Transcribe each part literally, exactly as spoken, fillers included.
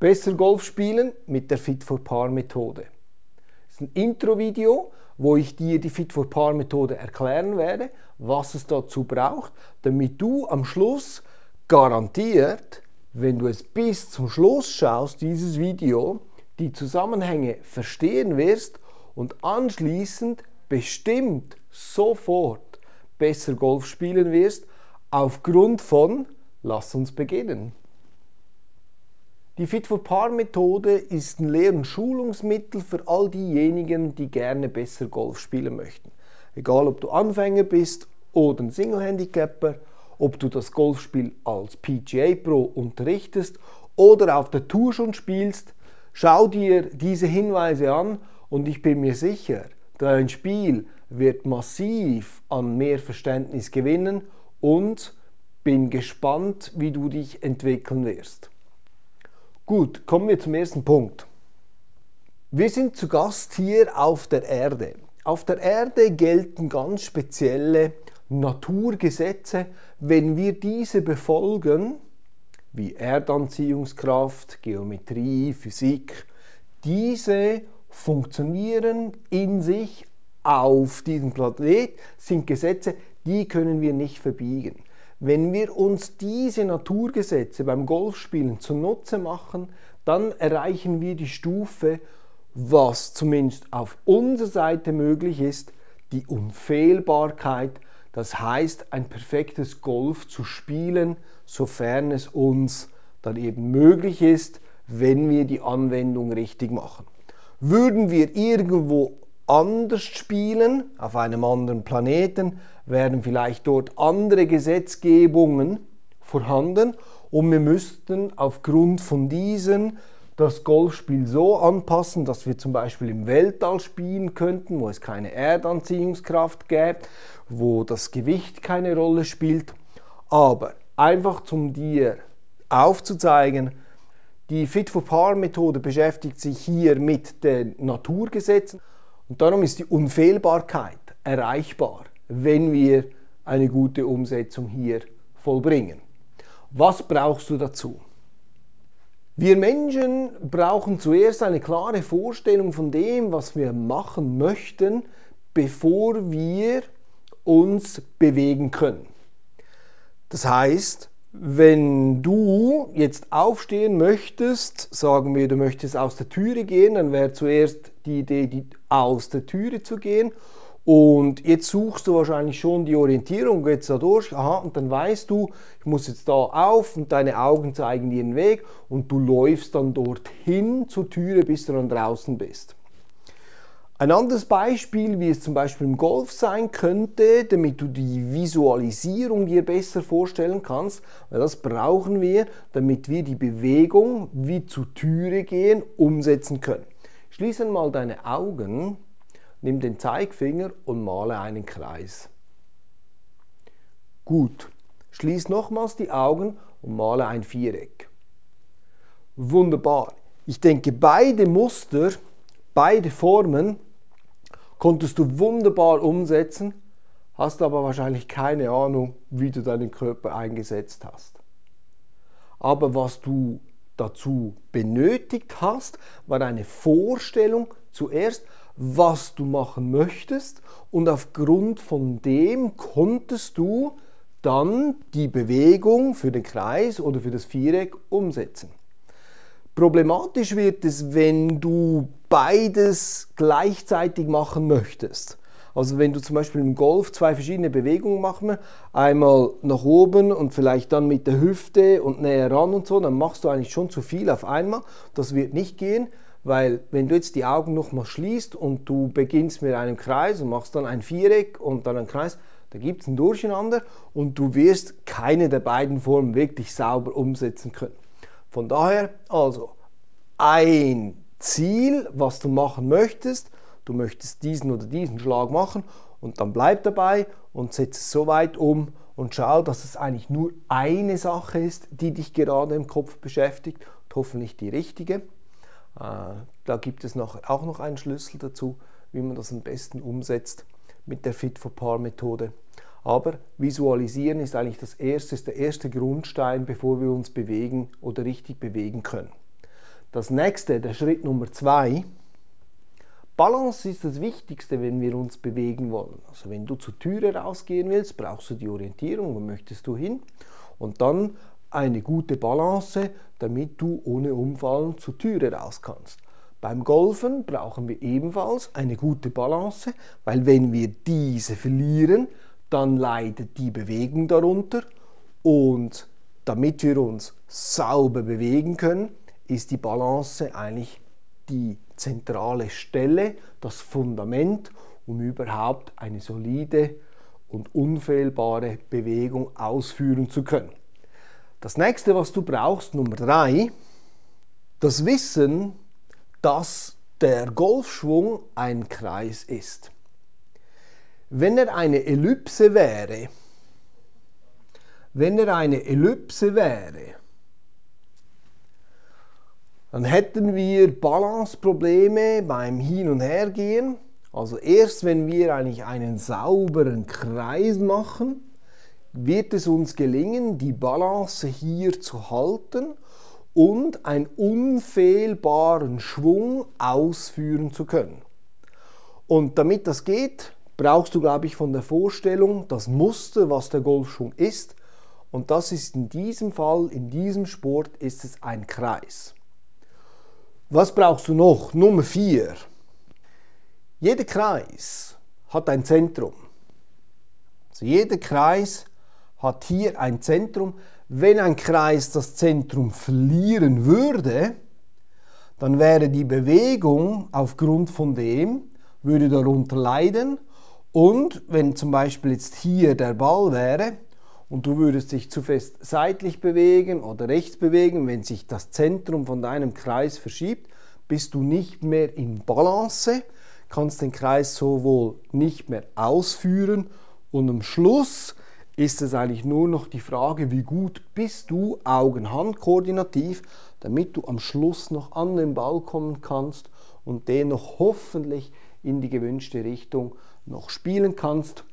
Besser Golf spielen mit der Fit for Par Methode. Das ist ein Intro-Video, wo ich dir die Fit for Par Methode erklären werde, was es dazu braucht, damit du am Schluss garantiert, wenn du es bis zum Schluss schaust, dieses Video, die Zusammenhänge verstehen wirst und anschließend bestimmt sofort besser Golf spielen wirst, aufgrund von, lass uns beginnen. Die Fit for Par Methode ist ein Lehr- und Schulungsmittel für all diejenigen, die gerne besser Golf spielen möchten. Egal, ob du Anfänger bist oder ein Single-Handicapper, ob du das Golfspiel als P G A Pro unterrichtest oder auf der Tour schon spielst, schau dir diese Hinweise an und ich bin mir sicher, dein Spiel wird massiv an mehr Verständnis gewinnen und bin gespannt, wie du dich entwickeln wirst. Gut, kommen wir zum ersten Punkt. Wir sind zu Gast hier auf der Erde. Auf der Erde gelten ganz spezielle Naturgesetze. Wenn wir diese befolgen, wie Erdanziehungskraft, Geometrie, Physik, diese funktionieren in sich auf diesem Planet, sind Gesetze, die können wir nicht verbiegen. Wenn wir uns diese Naturgesetze beim Golfspielen zunutze machen, dann erreichen wir die Stufe, was zumindest auf unserer Seite möglich ist, die Unfehlbarkeit, das heißt ein perfektes Golf zu spielen, sofern es uns dann eben möglich ist, wenn wir die Anwendung richtig machen. Würden wir irgendwo anders spielen, auf einem anderen Planeten, wären vielleicht dort andere Gesetzgebungen vorhanden und wir müssten aufgrund von diesen das Golfspiel so anpassen, dass wir zum Beispiel im Weltall spielen könnten, wo es keine Erdanziehungskraft gäbe, wo das Gewicht keine Rolle spielt. Aber einfach zum dir aufzuzeigen, die Fit for Par Methode beschäftigt sich hier mit den Naturgesetzen und darum ist die Unfehlbarkeit erreichbar, wenn wir eine gute Umsetzung hier vollbringen. Was brauchst du dazu? Wir Menschen brauchen zuerst eine klare Vorstellung von dem, was wir machen möchten, bevor wir uns bewegen können. Das heißt, wenn du jetzt aufstehen möchtest, sagen wir, du möchtest aus der Türe gehen, dann wäre zuerst die Idee, die aus der Türe zu gehen. Und jetzt suchst du wahrscheinlich schon die Orientierung, gehst da durch, aha, und dann weißt du, ich muss jetzt da auf und deine Augen zeigen dir den Weg und du läufst dann dorthin zur Türe, bis du dann draußen bist. Ein anderes Beispiel, wie es zum Beispiel im Golf sein könnte, damit du die Visualisierung dir besser vorstellen kannst, weil das brauchen wir, damit wir die Bewegung wie zur Türe gehen umsetzen können. Schließ einmal deine Augen. Nimm den Zeigefinger und male einen Kreis. Gut. Schließ nochmals die Augen und male ein Viereck. Wunderbar. Ich denke, beide Muster, beide Formen konntest du wunderbar umsetzen, hast aber wahrscheinlich keine Ahnung, wie du deinen Körper eingesetzt hast. Aber was du dazu benötigt hast, war eine Vorstellung zuerst, was du machen möchtest und aufgrund von dem konntest du dann die Bewegung für den Kreis oder für das Viereck umsetzen. Problematisch wird es, wenn du beides gleichzeitig machen möchtest. Also wenn du zum Beispiel im Golf zwei verschiedene Bewegungen machst, einmal nach oben und vielleicht dann mit der Hüfte und näher ran und so, dann machst du eigentlich schon zu viel auf einmal. Das wird nicht gehen. Weil wenn du jetzt die Augen nochmal schließt und du beginnst mit einem Kreis und machst dann ein Viereck und dann einen Kreis, da gibt es ein Durcheinander und du wirst keine der beiden Formen wirklich sauber umsetzen können. Von daher also ein Ziel, was du machen möchtest, du möchtest diesen oder diesen Schlag machen und dann bleib dabei und setz es so weit um und schau, dass es eigentlich nur eine Sache ist, die dich gerade im Kopf beschäftigt und hoffentlich die richtige. Da gibt es noch, auch noch einen Schlüssel dazu, wie man das am besten umsetzt mit der Fit for Par Methode. Aber visualisieren ist eigentlich das erste, ist der erste Grundstein, bevor wir uns bewegen oder richtig bewegen können. Das nächste, der Schritt Nummer zwei. Balance ist das Wichtigste, wenn wir uns bewegen wollen. Also wenn du zur Türe rausgehen willst, brauchst du die Orientierung, wo möchtest du hin? Und dann eine gute Balance, damit du ohne Umfallen zur Türe raus kannst. Beim Golfen brauchen wir ebenfalls eine gute Balance, weil wenn wir diese verlieren, dann leidet die Bewegung darunter. Und damit wir uns sauber bewegen können, ist die Balance eigentlich die zentrale Stelle, das Fundament, um überhaupt eine solide und unfehlbare Bewegung ausführen zu können. Das nächste, was du brauchst, Nummer drei, das Wissen, dass der Golfschwung ein Kreis ist. Wenn er eine Ellipse wäre, wenn er eine Ellipse wäre, dann hätten wir Balanceprobleme beim Hin- und Hergehen. Also erst wenn wir eigentlich einen sauberen Kreis machen, wird es uns gelingen, die Balance hier zu halten und einen unfehlbaren Schwung ausführen zu können. Und damit das geht, brauchst du, glaube ich, von der Vorstellung das Muster, was der Golfschwung ist. Und das ist in diesem Fall, in diesem Sport, ist es ein Kreis. Was brauchst du noch? Nummer vier. Jeder Kreis hat ein Zentrum. Also jeder Kreis hat hier ein Zentrum. Wenn ein Kreis das Zentrum verlieren würde, dann wäre die Bewegung aufgrund von dem, würde darunter leiden. Und wenn zum Beispiel jetzt hier der Ball wäre und du würdest dich zu fest seitlich bewegen oder rechts bewegen, wenn sich das Zentrum von deinem Kreis verschiebt, bist du nicht mehr in Balance, kannst den Kreis sowohl nicht mehr ausführen und am Schluss ist es eigentlich nur noch die Frage, wie gut bist du Augen-Hand-koordinativ, damit du am Schluss noch an den Ball kommen kannst und den noch hoffentlich in die gewünschte Richtung noch spielen kannst,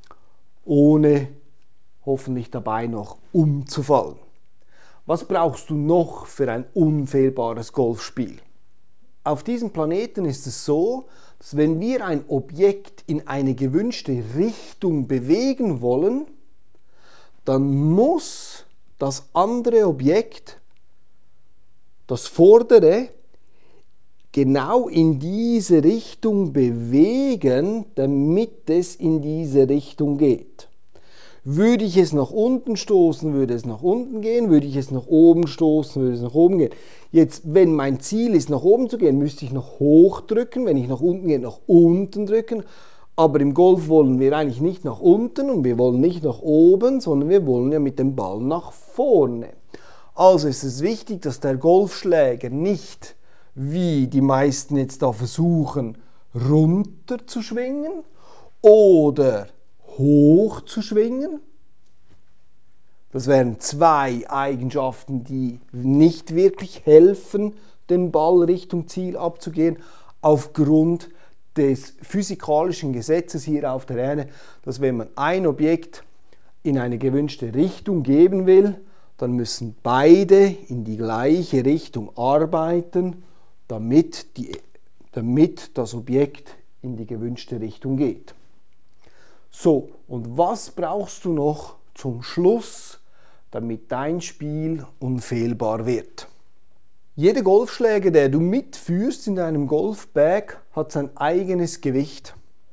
ohne hoffentlich dabei noch umzufallen. Was brauchst du noch für ein unfehlbares Golfspiel? Auf diesem Planeten ist es so, dass wenn wir ein Objekt in eine gewünschte Richtung bewegen wollen, dann muss das andere Objekt, das vordere, genau in diese Richtung bewegen, damit es in diese Richtung geht. Würde ich es nach unten stoßen, würde es nach unten gehen. Würde ich es nach oben stoßen, würde es nach oben gehen. Jetzt, wenn mein Ziel ist, nach oben zu gehen, müsste ich nach hoch drücken. Wenn ich nach unten gehe, nach unten drücken. Aber im Golf wollen wir eigentlich nicht nach unten und wir wollen nicht nach oben, sondern wir wollen ja mit dem Ball nach vorne. Also ist es wichtig, dass der Golfschläger nicht, wie die meisten jetzt da versuchen, runter zu schwingen oder hoch zu schwingen. Das wären zwei Eigenschaften, die nicht wirklich helfen, den Ball Richtung Ziel abzugehen, aufgrund des physikalischen Gesetzes hier auf der Erde, dass wenn man ein Objekt in eine gewünschte Richtung geben will, dann müssen beide in die gleiche Richtung arbeiten, damit, die, damit das Objekt in die gewünschte Richtung geht. So, und was brauchst du noch zum Schluss, damit dein Spiel unfehlbar wird? Jeder Golfschläger, der du mitführst in deinem Golfbag, hat sein eigenes Gewicht.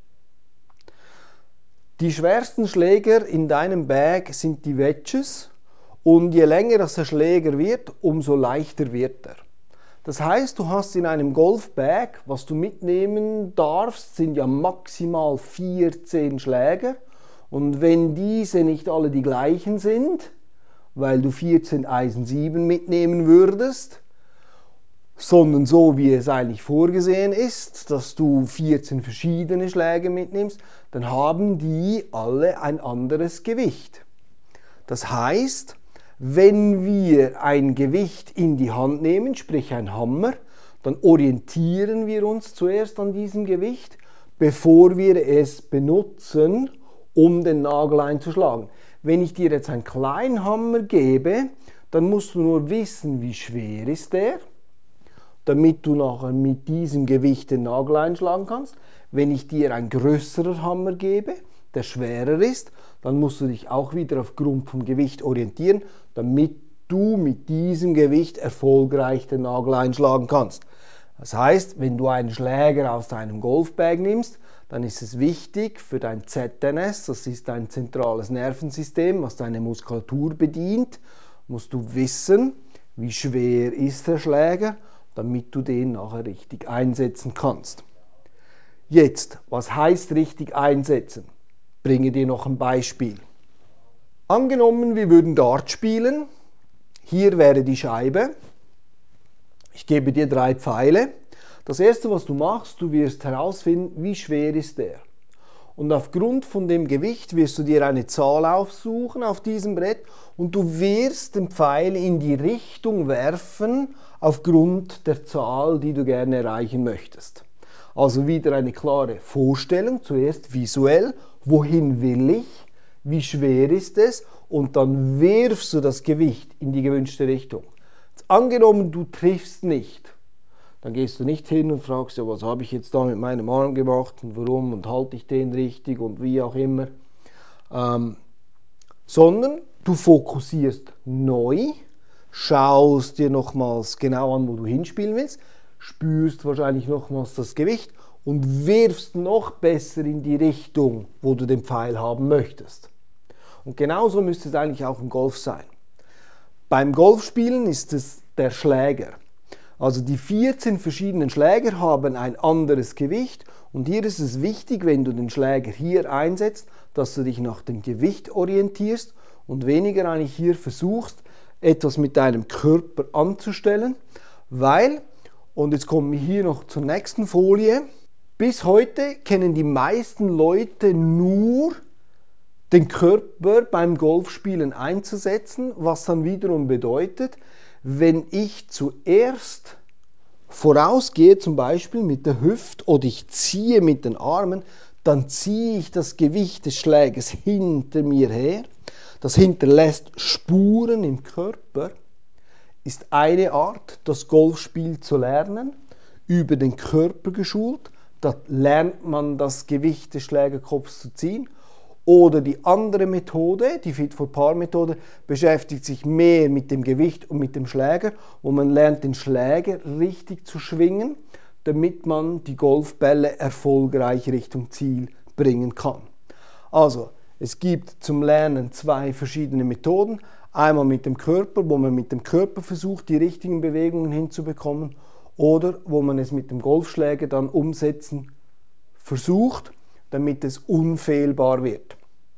Die schwersten Schläger in deinem Bag sind die Wedges und je länger das der Schläger wird, umso leichter wird er. Das heißt, du hast in einem Golfbag, was du mitnehmen darfst, sind ja maximal vierzehn Schläger und wenn diese nicht alle die gleichen sind, weil du vierzehn Eisen sieben mitnehmen würdest, sondern so wie es eigentlich vorgesehen ist, dass du vierzehn verschiedene Schläge mitnimmst, dann haben die alle ein anderes Gewicht. Das heißt, wenn wir ein Gewicht in die Hand nehmen, sprich ein Hammer, dann orientieren wir uns zuerst an diesem Gewicht, bevor wir es benutzen, um den Nagel einzuschlagen. Wenn ich dir jetzt einen kleinen Hammer gebe, dann musst du nur wissen, wie schwer ist der. damit du nachher mit diesem Gewicht den Nagel einschlagen kannst. Wenn ich dir einen größeren Hammer gebe, der schwerer ist, dann musst du dich auch wieder aufgrund vom Gewicht orientieren, damit du mit diesem Gewicht erfolgreich den Nagel einschlagen kannst. Das heißt, wenn du einen Schläger aus deinem Golfbag nimmst, dann ist es wichtig für dein Z N S, das ist dein zentrales Nervensystem, was deine Muskulatur bedient, musst du wissen, wie schwer ist der Schläger, damit du den nachher richtig einsetzen kannst. Jetzt, was heißt richtig einsetzen? Ich bringe dir noch ein Beispiel. Angenommen, wir würden Dart spielen. Hier wäre die Scheibe. Ich gebe dir drei Pfeile. Das erste, was du machst, du wirst herausfinden, wie schwer ist der. Und aufgrund von dem Gewicht wirst du dir eine Zahl aufsuchen auf diesem Brett und du wirst den Pfeil in die Richtung werfen aufgrund der Zahl, die du gerne erreichen möchtest. Also wieder eine klare Vorstellung, zuerst visuell, wohin will ich, wie schwer ist es und dann wirfst du das Gewicht in die gewünschte Richtung. Jetzt angenommen, du triffst nicht, dann gehst du nicht hin und fragst, ja, was habe ich jetzt da mit meinem Arm gemacht und warum und halte ich den richtig und wie auch immer, ähm, sondern du fokussierst neu, schaust dir nochmals genau an, wo du hinspielen willst, spürst wahrscheinlich nochmals das Gewicht und wirfst noch besser in die Richtung, wo du den Pfeil haben möchtest. Und genauso müsste es eigentlich auch im Golf sein. Beim Golfspielen ist es der Schläger. Also die vierzehn verschiedenen Schläger haben ein anderes Gewicht und hier ist es wichtig, wenn du den Schläger hier einsetzt, dass du dich nach dem Gewicht orientierst und weniger eigentlich hier versuchst, etwas mit deinem Körper anzustellen, weil, und jetzt kommen wir hier noch zur nächsten Folie, bis heute kennen die meisten Leute nur den Körper beim Golfspielen einzusetzen, was dann wiederum bedeutet, wenn ich zuerst vorausgehe, zum Beispiel mit der Hüfte oder ich ziehe mit den Armen, dann ziehe ich das Gewicht des Schlägers hinter mir her. Das hinterlässt Spuren im Körper, ist eine Art, das Golfspiel zu lernen, über den Körper geschult. Da lernt man das Gewicht des Schlägerkopfs zu ziehen. Oder die andere Methode, die Fit for Par Methode, beschäftigt sich mehr mit dem Gewicht und mit dem Schläger, wo man lernt, den Schläger richtig zu schwingen, damit man die Golfbälle erfolgreich Richtung Ziel bringen kann. Also, es gibt zum Lernen zwei verschiedene Methoden. Einmal mit dem Körper, wo man mit dem Körper versucht, die richtigen Bewegungen hinzubekommen, oder wo man es mit dem Golfschläger dann umsetzen versucht, damit es unfehlbar wird.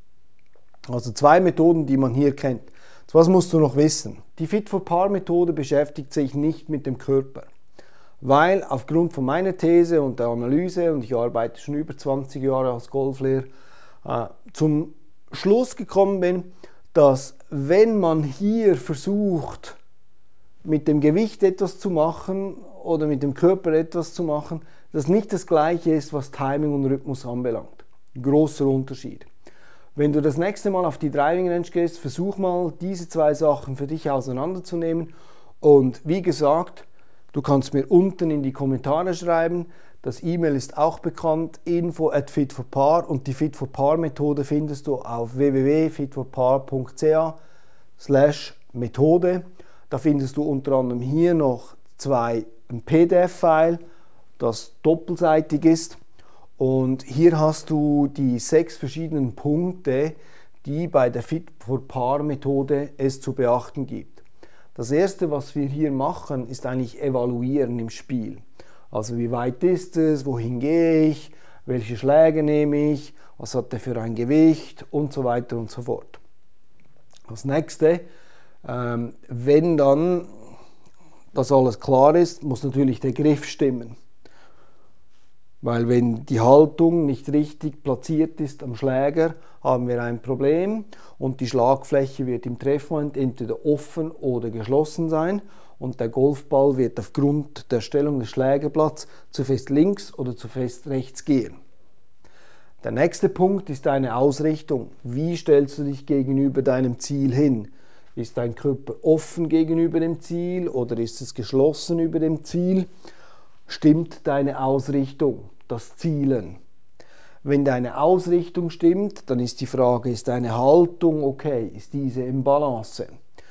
Also zwei Methoden, die man hier kennt. Jetzt, was musst du noch wissen? Die Fit for Par Methode beschäftigt sich nicht mit dem Körper, weil aufgrund von meiner These und der Analyse, und ich arbeite schon über zwanzig Jahre als Golflehrer, äh, zum Schluss gekommen bin, dass wenn man hier versucht, mit dem Gewicht etwas zu machen oder mit dem Körper etwas zu machen, das nicht das Gleiche ist, was Timing und Rhythmus anbelangt. Großer Unterschied. Wenn du das nächste Mal auf die Driving Range gehst, versuch mal, diese zwei Sachen für dich auseinanderzunehmen. Und wie gesagt, du kannst mir unten in die Kommentare schreiben. Das E-Mail ist auch bekannt, info at fit for par, und die Fit for Par Methode findest du auf w w w punkt fit for par punkt c a slash Methode. Da findest du unter anderem hier noch zwei ein P D F-File, das doppelseitig ist. Und hier hast du die sechs verschiedenen Punkte, die bei der Fit for Par Methode es zu beachten gibt. Das erste, was wir hier machen, ist eigentlich evaluieren im Spiel. Also wie weit ist es, wohin gehe ich, welche Schläge nehme ich, was hat der für ein Gewicht und so weiter und so fort. Das nächste, ähm, wenn dann das alles klar ist, muss natürlich der Griff stimmen. Weil wenn die Haltung nicht richtig platziert ist am Schläger, haben wir ein Problem und die Schlagfläche wird im Treffmoment entweder offen oder geschlossen sein und der Golfball wird aufgrund der Stellung des Schlägerblatts zu fest links oder zu fest rechts gehen. Der nächste Punkt ist deine Ausrichtung. Wie stellst du dich gegenüber deinem Ziel hin? Ist dein Körper offen gegenüber dem Ziel oder ist es geschlossen über dem Ziel? Stimmt deine Ausrichtung, das Zielen? Wenn deine Ausrichtung stimmt, dann ist die Frage, ist deine Haltung okay? Ist diese im Balance?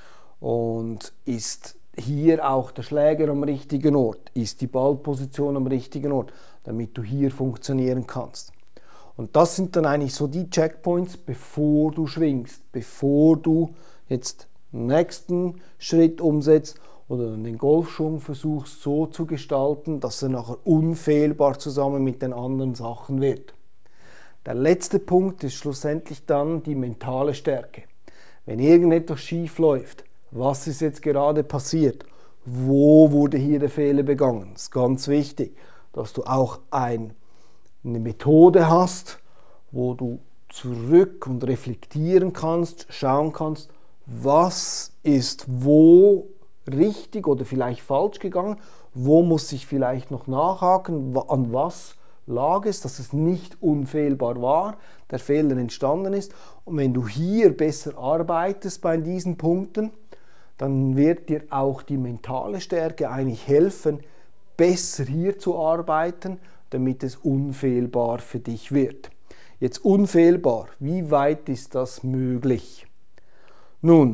Und ist hier auch der Schläger am richtigen Ort? Ist die Ballposition am richtigen Ort, damit du hier funktionieren kannst? Und das sind dann eigentlich so die Checkpoints, bevor du schwingst, bevor du jetzt den nächsten Schritt umsetzt oder den Golfschwung versuchst so zu gestalten, dass er nachher unfehlbar zusammen mit den anderen Sachen wird. Der letzte Punkt ist schlussendlich dann die mentale Stärke. Wenn irgendetwas schief läuft, was ist jetzt gerade passiert? Wo wurde hier der Fehler begangen? Es ist ganz wichtig, dass du auch ein, eine Methode hast, wo du zurück und reflektieren kannst, schauen kannst, was ist wo richtig oder vielleicht falsch gegangen, wo muss ich vielleicht noch nachhaken, an was lag es, dass es nicht unfehlbar war, der Fehler entstanden ist. Und wenn du hier besser arbeitest bei diesen Punkten, dann wird dir auch die mentale Stärke eigentlich helfen, besser hier zu arbeiten, damit es unfehlbar für dich wird. Jetzt unfehlbar, wie weit ist das möglich? Nun,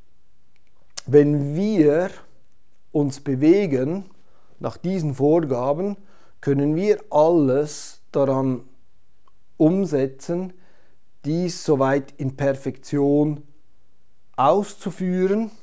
wenn wir uns bewegen nach diesen Vorgaben, können wir alles daran umsetzen, dies soweit in Perfektion auszuführen,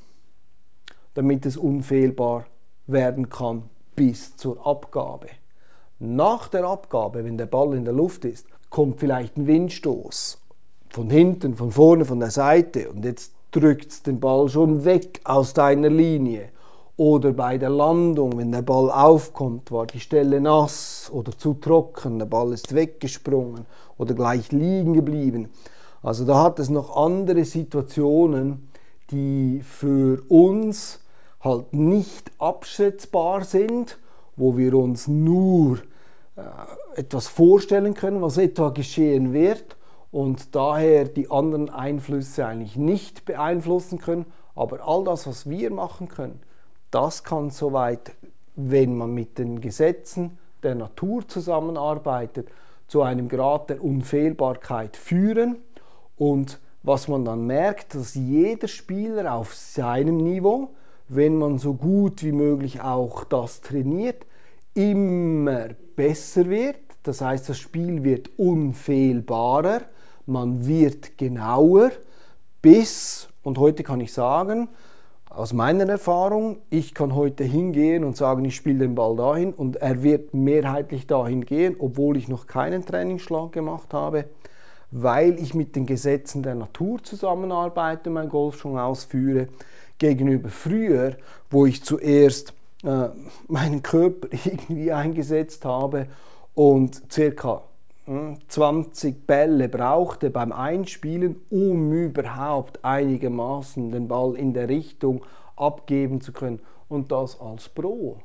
damit es unfehlbar werden kann bis zur Abgabe. Nach der Abgabe, wenn der Ball in der Luft ist, kommt vielleicht ein Windstoß von hinten, von vorne, von der Seite und jetzt drückt es den Ball schon weg aus deiner Linie. Oder bei der Landung, wenn der Ball aufkommt, war die Stelle nass oder zu trocken, der Ball ist weggesprungen oder gleich liegen geblieben. Also da hat es noch andere Situationen, die für uns halt nicht abschätzbar sind, wo wir uns nur äh, etwas vorstellen können, was etwa geschehen wird und daher die anderen Einflüsse eigentlich nicht beeinflussen können. Aber all das, was wir machen können, das kann soweit, wenn man mit den Gesetzen der Natur zusammenarbeitet, zu einem Grad der Unfehlbarkeit führen. Und was man dann merkt, dass jeder Spieler auf seinem Niveau, wenn man so gut wie möglich auch das trainiert, immer besser wird. Das heißt, das Spiel wird unfehlbarer, man wird genauer, bis, und heute kann ich sagen, aus meiner Erfahrung, ich kann heute hingehen und sagen, ich spiele den Ball dahin und er wird mehrheitlich dahin gehen, obwohl ich noch keinen Trainingsschlag gemacht habe, weil ich mit den Gesetzen der Natur zusammenarbeite, mein Golfschwung ausführe, gegenüber früher, wo ich zuerst äh, meinen Körper irgendwie eingesetzt habe und circa zwanzig Bälle brauchte beim Einspielen, um überhaupt einigermaßen den Ball in der Richtung abgeben zu können und das als Pro.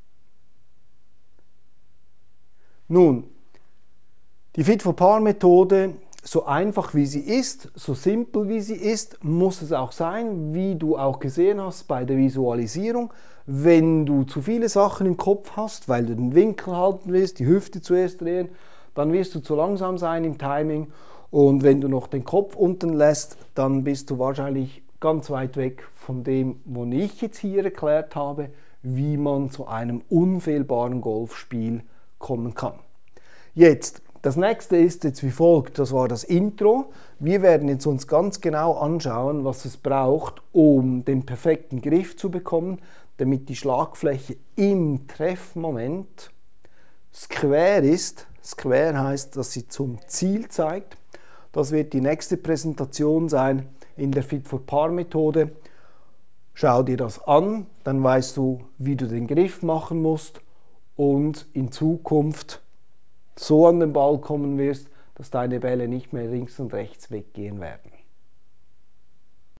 Nun, die Fit for Par Methode, so einfach wie sie ist, so simpel wie sie ist, muss es auch sein, wie du auch gesehen hast bei der Visualisierung. Wenn du zu viele Sachen im Kopf hast, weil du den Winkel halten willst, die Hüfte zuerst drehen, dann wirst du zu langsam sein im Timing und wenn du noch den Kopf unten lässt, dann bist du wahrscheinlich ganz weit weg von dem, was ich jetzt hier erklärt habe, wie man zu einem unfehlbaren Golfspiel kommen kann. Jetzt, das nächste ist jetzt wie folgt, das war das Intro. Wir werden jetzt uns ganz genau anschauen, was es braucht, um den perfekten Griff zu bekommen, damit die Schlagfläche im Treffmoment square ist. Square heißt, dass sie zum Ziel zeigt. Das wird die nächste Präsentation sein in der Fit for Par Methode. Schau dir das an, dann weißt du, wie du den Griff machen musst und in Zukunft so an den Ball kommen wirst, dass deine Bälle nicht mehr links und rechts weggehen werden.